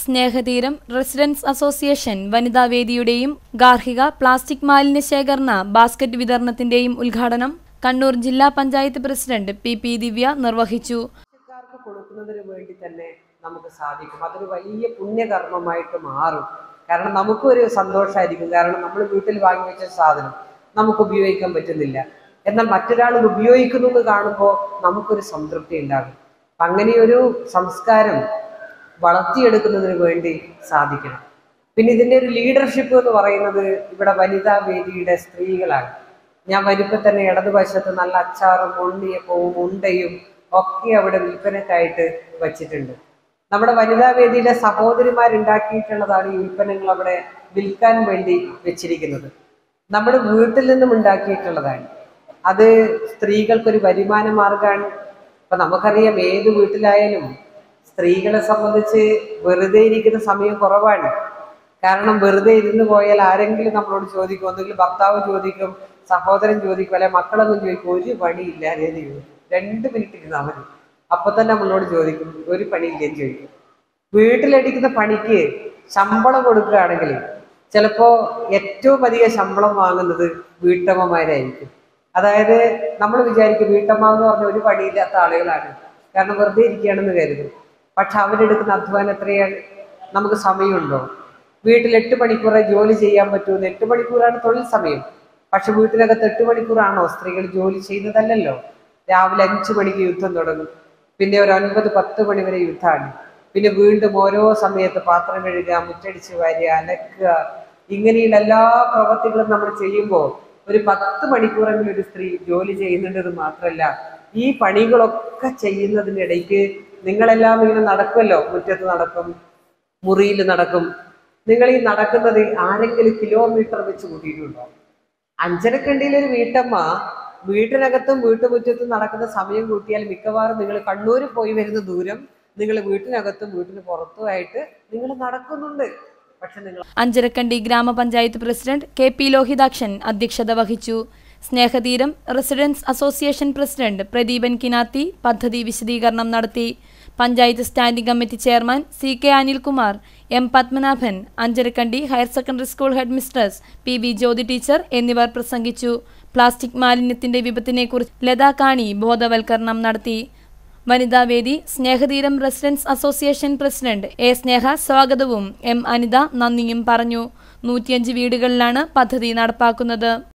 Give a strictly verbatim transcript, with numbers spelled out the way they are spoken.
സ്നേഹതീരം residents association വനിതാ വേദിയുടെയും ഗാർഹിക plastic മാലിന്യ ശേഖരണ ബാസ്ക്കറ്റ് വിതരണത്തിന്റെയും ഉദ്ഘാടനം കണ്ണൂർ ജില്ലാ panchayat president P P Divya നിർവഹിച്ചു. കൊടുക്കുന്നതിന് വേണ്ടി തന്നെ നമുക്ക് സാധിക്കും. അതൊരു വലിയ പുണ്യകർമ്മമായിട്ട് മാറും. കാരണം നമുക്കൊരു സന്തോഷമായിരിക്കും. കാരണം നമ്മൾ വീട്ടിൽ വാങ്ങി വെച്ച സാധനം നമുക്ക് ഉപയോഗിക്കാൻ പറ്റുന്നില്ല, എന്നാൽ മറ്റൊരാൾ ഉപയോഗിക്കുന്നു എന്ന് കാണുമ്പോൾ നമുക്കൊരു സംതൃപ്തി ഉണ്ടാകും. അങ്ങനെയൊരു സംസ്കാരം വളർത്തിയെടുക്കുന്നതിന് വേണ്ടി സാധിക്കണം. പിന്നെ ഇതിൻ്റെ ഒരു ലീഡർഷിപ്പ് എന്ന് പറയുന്നത് ഇവിടെ വനിതാ വേദിയുടെ സ്ത്രീകളാണ്. ഞാൻ വരുമ്പോൾ തന്നെ ഇടതുവശത്ത് നല്ല അച്ചാറും ഉണ്ണിയപ്പവും ഉണ്ടയും ഒക്കെ അവിടെ വിൽപ്പനക്കായിട്ട് വച്ചിട്ടുണ്ട്. നമ്മുടെ വനിതാ വേദിയിലെ സഹോദരിമാരുണ്ടാക്കിയിട്ടുള്ളതാണ് ഈ ഉൽപ്പന്നങ്ങൾ അവിടെ വിൽക്കാൻ വേണ്ടി വെച്ചിരിക്കുന്നത്. നമ്മുടെ വീട്ടിൽ നിന്നും ഉണ്ടാക്കിയിട്ടുള്ളതാണ്. അത് സ്ത്രീകൾക്കൊരു വരുമാന മാർഗമാണ്. ഇപ്പൊ നമുക്കറിയാം, ഏത് വീട്ടിലായാലും സ്ത്രീകളെ സംബന്ധിച്ച് വെറുതെ ഇരിക്കുന്ന സമയം കുറവാണ്. കാരണം വെറുതെ ഇരുന്ന് പോയാൽ ആരെങ്കിലും നമ്മളോട് ചോദിക്കും, ഒന്നുകിൽ ഭർത്താവ് ചോദിക്കും, സഹോദരൻ ചോദിക്കും, അല്ലെ മക്കളൊന്നും ചോദിക്കും, ഒരു പണിയില്ല എന്ന് ചോദിക്കും. രണ്ട് മിനിറ്റ് ഇരുന്നാൽ മതി, അപ്പൊ തന്നെ നമ്മളോട് ചോദിക്കും ഒരു പണിയില്ലെന്ന് ചോദിക്കും. വീട്ടിലടിക്കുന്ന പണിക്ക് ശമ്പളം കൊടുക്കുകയാണെങ്കിൽ ചിലപ്പോ ഏറ്റവും അധികം ശമ്പളം വാങ്ങുന്നത് വീട്ടമ്മമാരായിരിക്കും. അതായത് നമ്മൾ വിചാരിക്കും വീട്ടമ്മ എന്ന് പറഞ്ഞ ഒരു പണിയില്ലാത്ത ആളുകളാണ്, കാരണം വെറുതെ ഇരിക്കുകയാണെന്ന് കരുതും. പക്ഷെ അവരെടുക്കുന്ന അധ്വാനം എത്രയാണ്? നമുക്ക് സമയമുണ്ടോ? വീട്ടിൽ എട്ട് മണിക്കൂറെ ജോലി ചെയ്യാൻ പറ്റുമെന്ന്? എട്ട് മണിക്കൂറാണ് തൊഴിൽ സമയം. പക്ഷെ വീട്ടിനകത്ത് എട്ട് മണിക്കൂറാണോ സ്ത്രീകൾ ജോലി ചെയ്യുന്നതല്ലല്ലോ. രാവിലെ അഞ്ചു മണിക്ക് യുദ്ധം തുടങ്ങും, പിന്നെ ഒരു ഒൻപത് പത്ത് മണി വരെ യുദ്ധമാണ്. പിന്നെ വീണ്ടും ഓരോ സമയത്ത് പാത്രം കഴുകുക, മുറ്റടിച്ച് വാരുക, അലക്കുക, ഇങ്ങനെയുള്ള എല്ലാ പ്രവർത്തികളും നമ്മൾ ചെയ്യുമ്പോൾ ഒരു പത്ത് മണിക്കൂറെങ്കിലും ഒരു സ്ത്രീ ജോലി ചെയ്യുന്നുണ്ടെന്ന് മാത്രമല്ല, ഈ പണികളൊക്കെ ചെയ്യുന്നതിനിടയ്ക്ക് നിങ്ങളെല്ലാം ഇങ്ങനെ നടക്കുമല്ലോ, മുറ്റത്ത് നടക്കും, മുറിയിൽ നടക്കും. നിങ്ങൾ ഈ നടക്കുന്നത് ആരെങ്കിലും കിലോമീറ്റർ വെച്ച് കൂട്ടിയിട്ടുണ്ടോ? അഞ്ചരക്കണ്ടിയിലൊരു വീട്ടമ്മ വീട്ടിനകത്തും വീട്ടുമുറ്റത്തും നടക്കുന്ന സമയം കൂട്ടിയാൽ മിക്കവാറും നിങ്ങൾ കണ്ണൂര് പോയി വരുന്ന ദൂരം നിങ്ങൾ വീട്ടിനകത്തും വീട്ടിന് പുറത്തുമായിട്ട് നിങ്ങൾ നടക്കുന്നുണ്ട്. പക്ഷെ നിങ്ങൾ അഞ്ചരക്കണ്ടി ഗ്രാമപഞ്ചായത്ത് പ്രസിഡന്റ് കെ പി ലോഹിതാക്ഷൻ അധ്യക്ഷത വഹിച്ചു. Snehatheeram residents association president Pradeepan Kinathi പദ്ധതി വിശദീകരണം നടത്തി. Panchayat standing committee chairman C K Anilkumar, M Padmanabhan, Ancharakandy higher secondary school head mistress P V Jyothi teacher എന്നിവർ പ്രസംഗിച്ചു. പ്ലാസ്റ്റിക് മാലിന്യത്തിന്റെ വിപത്തിനെക്കുറിച്ച് ലതാ കാണി ബോധവൽക്കരണം നടത്തി. വനിതാവേദി Snehatheeram residents association president A Sneha സ്വാഗതവും എം അനിത നന്ദിയും പറഞ്ഞു. നൂറ്റിയഞ്ച് വീടുകളിലാണ് പദ്ധതി നടപ്പാക്കുന്നത്.